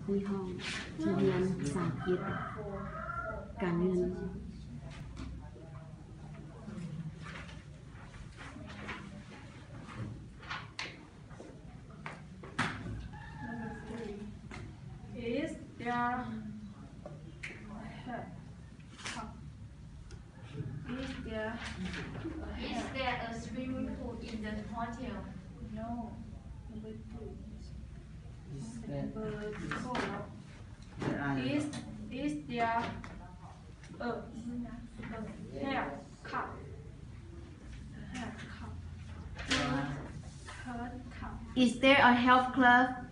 ที่ห้องที่เรียนภาษาอังกฤษการเงิน Is there a swimming pool in the hotel? No. Is there Is there a health club?